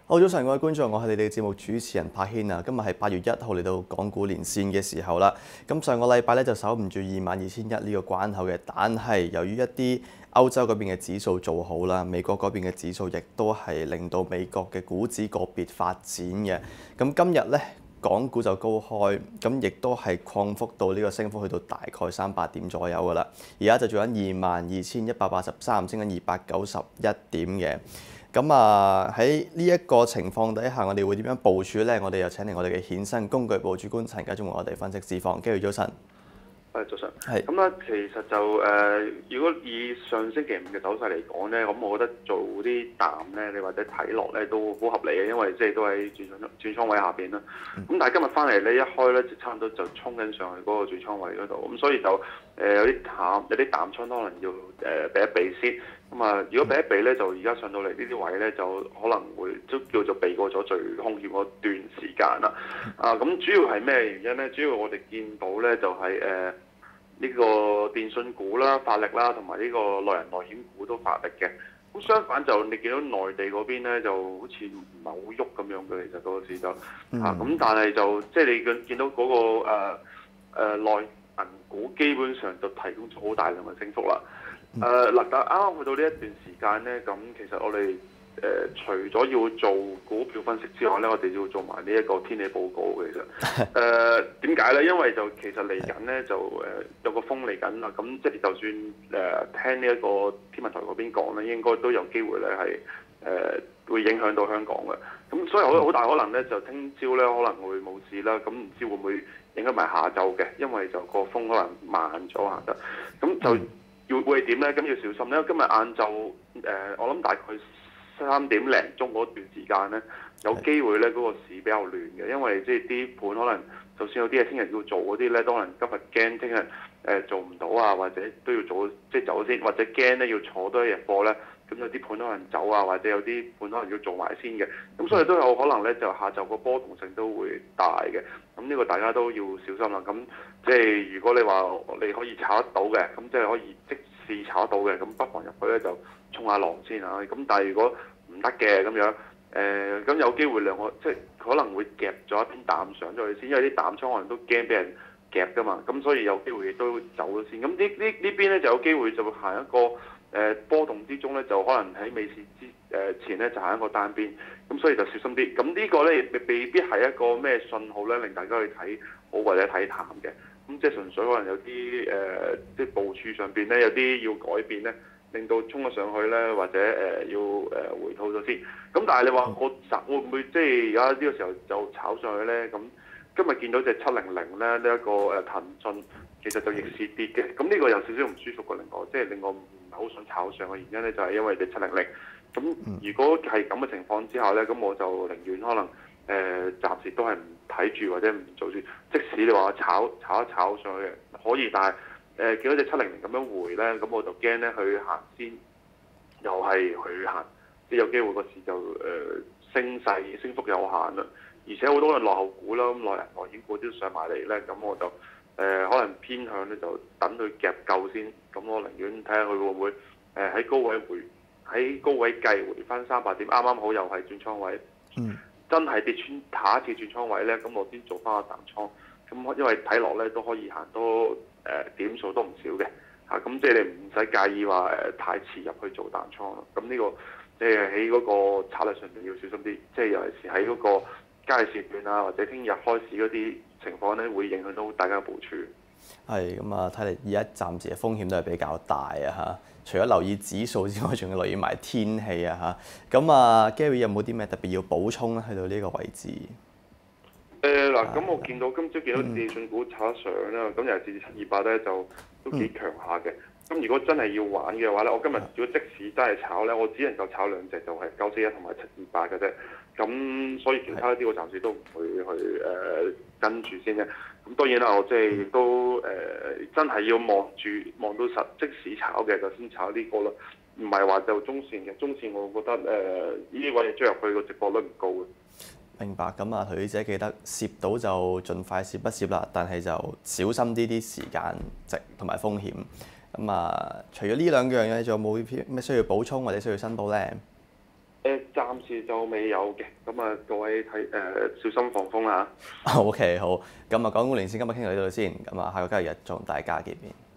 好，早晨各位觀眾，我係你哋嘅節目主持人柏軒啊。今日係8月1號嚟到港股連線嘅時候啦。咁上個禮拜咧就守唔住22,100呢個關口嘅，但係由於一啲歐洲嗰邊嘅指數做好啦，美國嗰邊嘅指數亦都係令到美國嘅股指個別發展嘅。咁今日咧，港股就高開，咁亦都係擴幅到呢個升幅去到大概300點左右噶啦。而家就做緊22,183，升緊291點嘅。咁喺呢一個情況底下，我哋會點樣部署呢？我哋又請嚟我哋嘅衍生工具部主管陳家忠為我哋分析市況。早晨。 早晨。係。咁咧，其實就如果以上星期五嘅走勢嚟講咧，咁我覺得做啲淡咧，你或者睇落咧都好合理嘅，因為即係都喺轉倉位下邊啦。咁但係今日翻嚟咧，一開咧就差唔多就衝緊上去嗰個轉倉位嗰度，咁所以就有啲淡倉可能要避一避先。咁如果避一避咧，就而家上到嚟呢啲位咧，就可能會都叫做避過咗最兇險嗰段時間啦。咁主要係咩原因咧？主要我哋見到咧就係呢個電信股啦、發力啦，同埋呢個內人內險股都發力嘅。咁相反就你見到內地嗰邊咧，就好似唔係好喐咁樣嘅，其實嗰個市就咁但係就即係你見到嗰個內銀股基本上就提供咗好大量嘅升幅啦。但啱啱去到呢一段時間咧，咁其實我哋除咗要做股票分析之外咧，我哋要做埋呢一個天氣報告嘅。其實點解咧？因為就其實嚟緊咧就有個風嚟緊啦。咁即係就算聽呢一個天文台嗰邊講咧，應該都有機會咧係會影響到香港嘅。咁所以好大可能咧，就聽朝咧可能會冇事啦。咁唔知會唔會影響埋下晝嘅？因為就個風可能慢咗下得。咁就會係點咧？咁要小心咧。今日晏晝我諗大概3點零鐘嗰段時間咧，有機會咧嗰個市比較亂嘅，因為即係啲盤可能就算有啲嘢聽日要做嗰啲咧，都可能今日驚聽日做唔到啊，或者都要做即係走先，或者驚咧要坐多一日貨咧，咁有啲盤可能走啊，或者有啲盤可能要做埋先嘅，咁所以都有可能咧就下晝個波動性都會大嘅，咁呢個大家都要小心啦。咁即係如果你話你可以炒得到嘅，咁即係可以即時炒得到嘅，咁不妨入去咧就衝下浪先嚇。咁但係如果唔得嘅咁樣，咁有機會即係可能會夾咗一篇淡上咗去先，因為啲淡倉可能都驚俾人夾噶嘛，咁所以有機會亦都走咗先。咁呢邊咧就有機會就會行一個波動之中咧，就可能喺尾市前咧就行一個單邊，咁所以就小心啲。咁呢個咧未必係一個咩信號咧，令大家去睇好或者睇淡嘅。咁即係純粹可能有啲即係部署上邊咧有啲要改變咧，令到衝咗上去咧，或者要回吐咗先。咁但係你話會唔會即係而家呢個時候就炒上去咧？咁今日見到隻700咧，呢一個騰訊其實就逆市跌嘅。咁呢個有少少唔舒服嘅，令我唔係好想炒上嘅原因咧，就係因為隻700。咁如果係咁嘅情況之下咧，咁我就寧願可能暫時都係唔睇住或者唔做住。即使你話炒一炒上去可以，但係見到隻700咁樣回咧，咁我就驚咧佢行先，又係佢行，即係有機會個市就升幅有限啦。而且好多人落後股啦，咁內人內險股都上埋嚟咧，咁我就可能偏向咧就等佢夾夠先。咁我寧願睇下佢會唔會喺高位計回翻300點，啱啱好又係轉倉位。真係跌穿下一次轉倉位咧，咁我先做翻個淡倉。咁因為睇落咧都可以行多點數都唔少嘅嚇。咁即係你唔使介意話太遲入去做淡倉咯。咁呢個即係喺嗰個策略上面要小心啲。即係尤其是喺嗰個交易時段啊，或者聽日開市嗰啲情況咧，會影響到大家部署。 係咁啊，睇嚟而家暫時嘅風險都係比較大啊嚇。除咗留意指數之外，仲要留意埋天氣啊嚇。咁Gary 有冇啲咩特別要補充咧？去到呢個位置。 咁我見到今朝見到電信股炒上啦，咁尤其是728咧就都幾強下嘅。咁如果真係要玩嘅話咧，我今日如果即使真係炒咧，我只能夠炒兩隻，就係941同埋728嘅啫。咁所以其他啲我暫時都唔會去跟住先嘅。咁當然啦，我即係都真係要望到實，即使炒嘅就先炒呢個咯，唔係話就中線嘅。中線我覺得呢啲位追入去個值博率唔高嘅。 明白。咁投資者記得攝到就盡快攝一攝啦，但係就小心啲時間值同埋風險。咁除咗呢兩樣嘢，仲有冇咩需要補充或者需要申報咧？ 暫時就未有嘅，咁啊各位小心防風啦。 OK 好，咁啊港股連線今日傾到呢度先，咁啊下個交易日再同大家見面。